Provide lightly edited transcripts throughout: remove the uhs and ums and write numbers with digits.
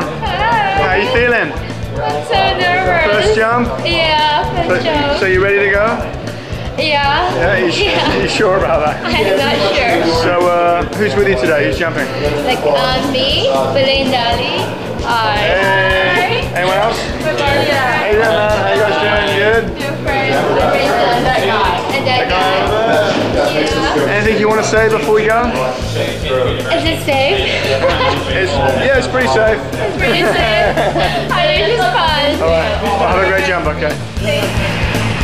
How are you feeling? I'm so nervous. First jump? Yeah, first jump. So you ready to go? Yeah. Yeah, are you sure about that? I'm not sure. So who's with you today? Who's jumping? Like me, Belinda Lee. Hey. Anyone else? Yeah. Hey there, man. How you guys doing? Good? Your friend, and that guy. And that guy. Yeah. Anything you want to say before we go? Is it safe? Yeah, it's pretty safe. It's pretty safe. I think it's fun. Alright, well, have a great jump, okay? Thanks.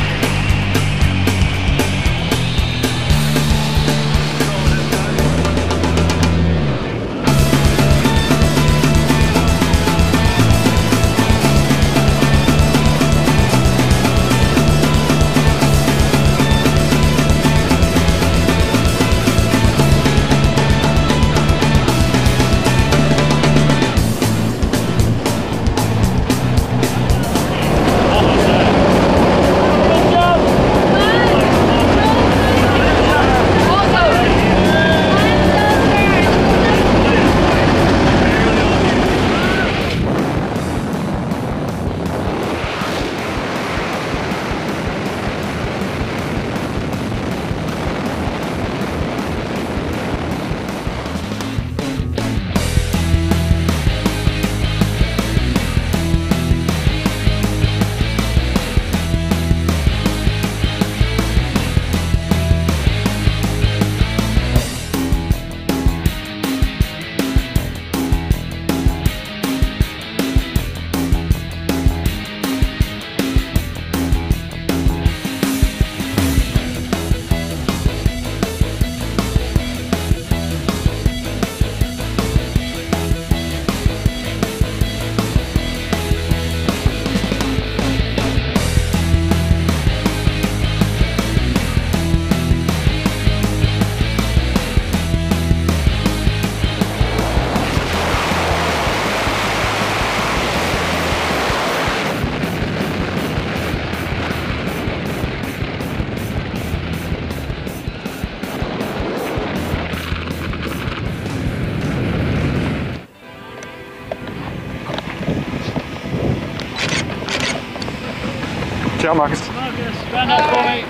Ciao, Marcus. Marcus, stand up for me.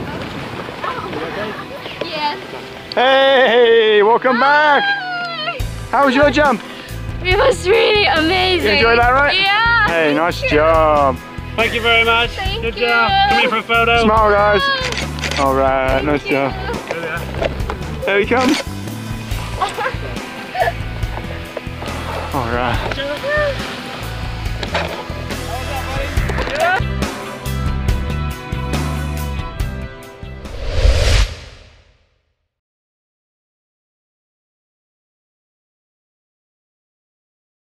Yes. Hey, welcome back. How was your jump? It was really amazing. You enjoyed that, right? Yeah. Hey, nice job. Thank you very much. Thank Good you. job. Come here for a photo. Smile, guys. All right, nice job. There he comes. All right.